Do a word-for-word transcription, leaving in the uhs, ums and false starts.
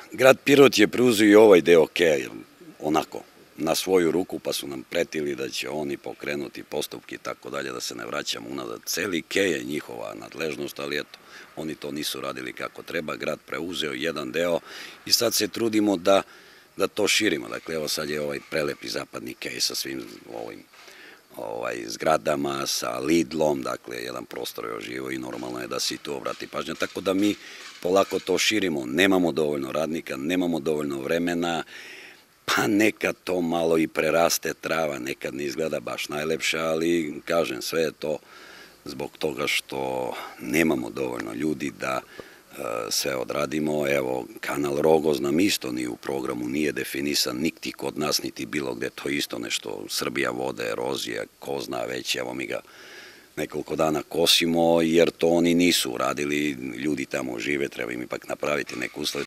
grad Pirot je preuzeo i ovaj deo Keja, onako, na svoju ruku, pa su nam pretili da će oni pokrenuti postupke i tako dalje, da se ne vraćamo unazad. Celi Kej je njihova nadležnost, ali eto, oni to nisu radili kako treba, grad preuzeo jedan deo i sad se trudimo da da to širimo. Dakle, evo sad je ovaj prelepi zapadni Kej sa svim ovim zgradama, sa Lidlom, dakle, jedan prostor je oživo i normalno je da se i tu obrati pažnja. Tako da mi polako to širimo. Nemamo dovoljno radnika, nemamo dovoljno vremena, pa nekad to malo i preraste trava, nekad ne izgleda baš najlepše, ali kažem, sve je to zbog toga što nemamo dovoljno ljudi da sve odradimo. Evo, kanal Rogoz nam isto ni u programu nije definisan, niti kod nas, niti bilo gde, to isto nešto, Srbija vode, erozija, ko zna već, evo mi ga nekoliko dana kosimo, jer to oni nisu uradili, ljudi tamo žive, treba im ipak napraviti neku uslove.